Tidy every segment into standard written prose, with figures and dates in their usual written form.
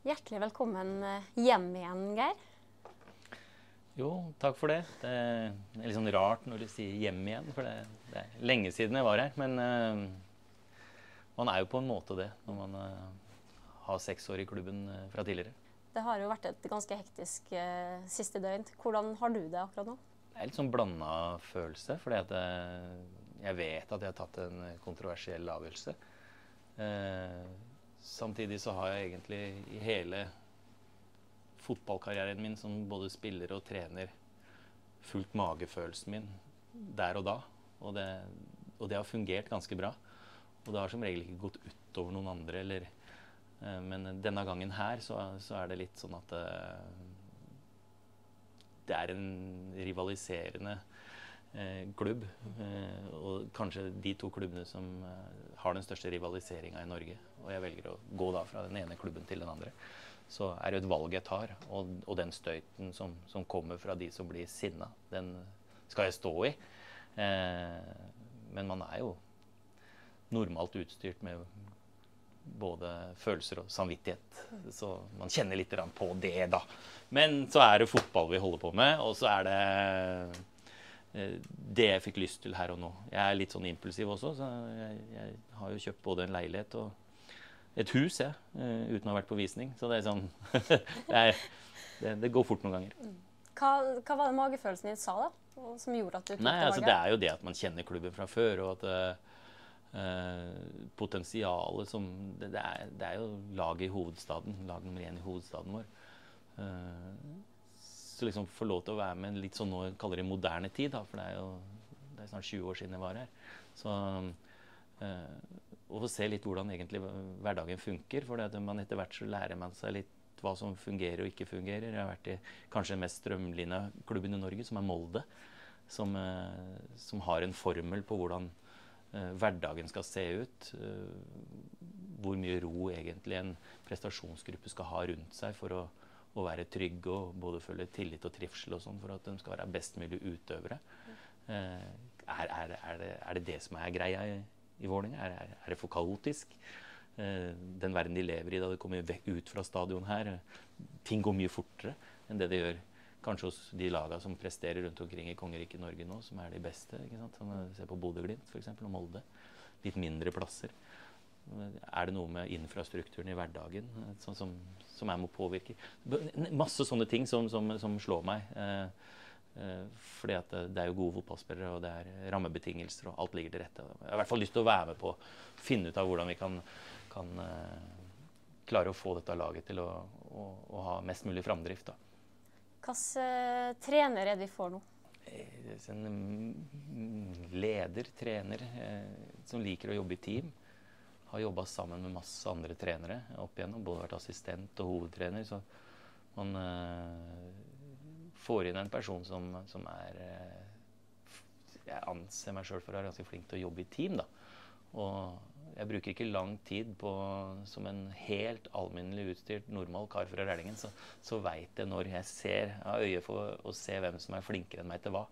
Hjertelig velkommen hjem igjen, Geir. Jo, takk for det. Det er litt sånn rart når du sier hjem igjen, for det er lenge siden jeg var her. Men man er jo på en måte det når man har 6 år i klubben fra tidligere. Det har jo vært et ganske hektisk siste døgn. Hvordan har du det akkurat nå? Det er litt sånn blandet følelse, fordi at jeg vet at jeg har tatt en kontroversiell avgjørelse. Samtidig så har jeg egentlig i hele fotballkarrieren min som både spiller og trener fulgt magefølelsen min der og da. Og det har fungert ganske bra. Og det har som regel ikke gått utover noen andre. Men denne gangen her så er det litt sånn at det er en rivaliserende klubb. Og kanskje de to klubbene som har den største rivaliseringen i Norge. Og jeg velger å gå da fra den ene klubben til den andre. Så er det et valg jeg tar, og den støyten som kommer fra de som blir sinna, den skal jeg stå i. Men man er jo normalt utstyrt med både følelser og samvittighet, så man kjenner litt på det da. Men så er det fotball vi holder på med, og så er det det jeg fikk lyst til her og nå. Jeg er litt sånn impulsiv også, så jeg har jo kjøpt både en leilighet og et hus, uten å ha vært på visning. Så det er sånn, det går fort noen ganger. Hva var det magefølelsen din sa da, som gjorde at du tok Nei, det altså valget? det er jo det at man kjenner klubben fra før, og at potensialet som, det er jo laget i hovedstaden, lag nummer 1 i hovedstaden vår. Så liksom få lov til å være med litt sånn, nå kaller det moderne tid, da, for det er snart 20 år siden jeg var her. Så og få se litt hvordan egentlig hverdagen funker, for man etter hvert så lærer man seg litt hva som fungerer og ikke fungerer. Jeg har vært i kanskje den mest strømlinede klubben i Norge, som er Molde, som har en formel på hvordan hverdagen skal se ut, hvor mye ro egentlig en prestasjonsgruppe skal ha rundt seg for å være trygge og både føle tillit og trivsel og sånn, for at de skal være best mulig utøvere. Er det som er greia i Vålerenga? Er det for kaotisk? Den verden de lever i da de kommer ut fra stadion her, ting går mye fortere enn det de gjør kanskje hos de lagene som presterer rundt omkring i Kongeriket Norge nå, som er de beste, ikke sant? Se på Bodø/Glimt for eksempel, og Molde. Litt mindre plasser. Er det noe med infrastrukturen i hverdagen som jeg må påvirke? Masse sånne ting som slår meg. Fordi at det er jo gode fotballspillere, og det er rammebetingelser, og alt ligger til rette. Jeg har i hvert fall lyst til å være med på å finne ut av hvordan vi kan klare å få dette laget til å ha mest mulig framdrift da. Hvilken trener er det vi får nå? En leder, trener, som liker å jobbe i team. Har jobbet sammen med masse andre trenere opp igjennom, både vært assistent og hovedtrener, så man får inn en person som er jeg anser meg selv for å være ganske flink til å jobbe i team da. Og jeg bruker ikke lang tid på, som en helt alminnelig utstyrt normal kar fra Rælingen, så vet jeg når jeg har øye for å se hvem som er flinkere enn meg til hva.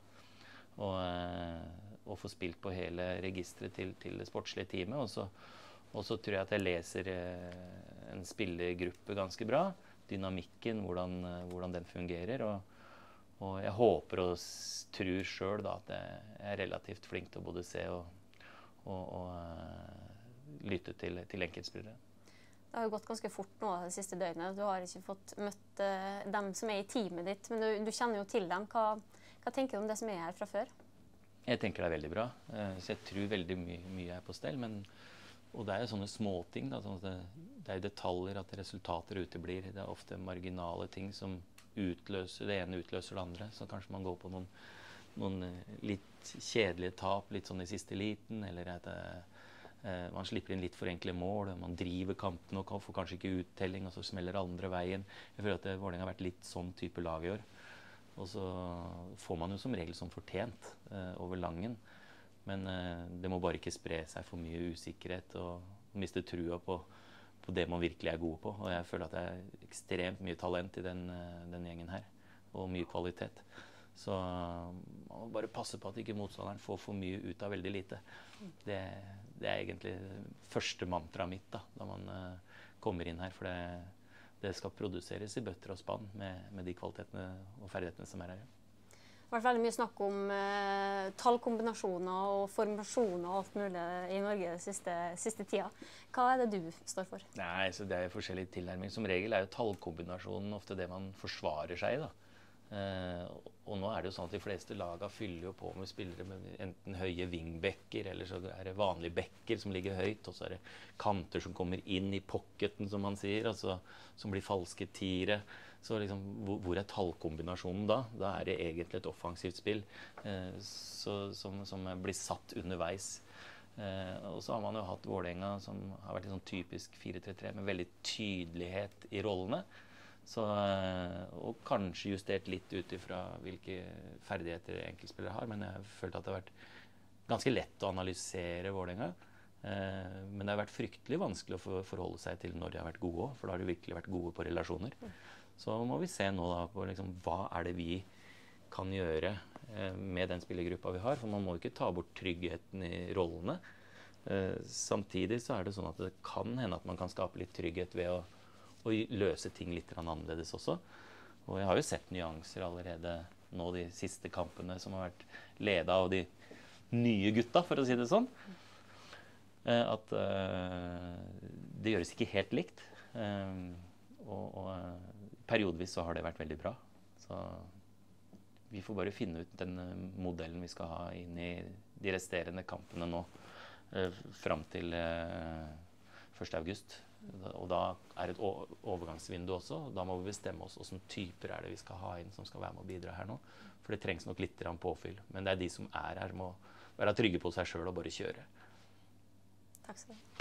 Og få spilt på hele registret til det sportslige teamet, og så tror jeg at jeg leser en spillergruppe ganske bra, dynamikken, hvordan den fungerer, og jeg håper og tror selv da at jeg er relativt flink til å både se og lytte til enkeltspillere. Det har jo gått ganske fort nå det siste døgnet. Du har ikke fått møtt dem som er i teamet ditt, men du kjenner jo til dem. Hva tenker du om det som er her fra før? Jeg tenker det er veldig bra, så jeg tror veldig mye er på stell, og det er jo sånne småting, da, sånn at det er detaljer at resultater uteblir. Det er ofte marginale ting som det ene utløser det andre, så kanskje man går på noen litt kjedelige tap, litt sånn i siste liten, eller at man slipper inn litt for enkle mål, man driver kampen og får kanskje ikke uttelling, og så smeller andre veien. Jeg føler at Vålerenga har vært litt sånn type lag i år. Og så får man jo som regel som fortjent over langen. Men det må bare ikke spre seg for mye usikkerhet og miste trua på det man virkelig er god på. Og jeg føler at det er ekstremt mye talent i den gjengen her, og mye kvalitet. Så man må bare passe på at ikke motstanderen får for mye ut av veldig lite. Det er egentlig første mantra mitt da man kommer inn her, for det skal produseres i bøtter og spann med de kvalitetene og ferdighetene som her. Det har vært veldig mye snakk om tallkombinasjoner og formasjoner og alt mulig i Norge siste tida. Hva er det du står for? Nei, så det er jo forskjellig tilnærming. Som regel er jo tallkombinasjonen ofte det man forsvarer seg i, da. Og nå er det jo sånn at de fleste laga fyller jo på med spillere med enten høye wingbacker, eller så er det vanlige backer som ligger høyt, og så er det kanter som kommer inn i pocketen, som man sier, altså, som blir falske tiere. Så liksom, hvor er tallkombinasjonen da? Da er det egentlig et offensivt spill som blir satt underveis. Og så har man jo hatt Vålerenga, som har vært en sånn typisk 4-3-3 med veldig tydelighet i rollene. Så, og kanskje justert litt ut ifra hvilke ferdigheter enkeltspillere har, men jeg har følt at det har vært ganske lett å analysere Vålerenga. Men det har vært fryktelig vanskelig å forholde seg til når de har vært gode også, for da har de virkelig vært gode på relasjoner. Så må vi se nå da på liksom, hva er det vi kan gjøre med den spillergruppa vi har, for man må ikke ta bort tryggheten i rollene. Samtidig så er det sånn at det kan hende at man kan skape litt trygghet ved å løse ting litt annerledes også. Og jeg har jo sett nyanser allerede nå de siste kampene som har vært ledet av de nye gutta, for å si det sånn. At det gjøres ikke helt likt. Og periodvis så har det vært veldig bra. Så vi får bare finne ut den modellen vi skal ha inn i de resterende kampene nå, fram til 1. august. Og da er det et overgangsvindu også, og da må vi bestemme oss hvilke typer er det vi skal ha inn som skal være med å bidra her nå. For det trengs nok litt påfyll. Men det er de som er her, må være trygge på seg selv og bare kjøre. Takk skal du ha.